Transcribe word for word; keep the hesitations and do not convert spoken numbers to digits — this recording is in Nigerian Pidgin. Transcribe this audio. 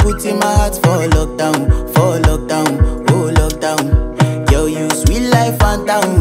put in my heart for lockdown, for lockdown, oh lockdown. Girl, you sweet life, phantom,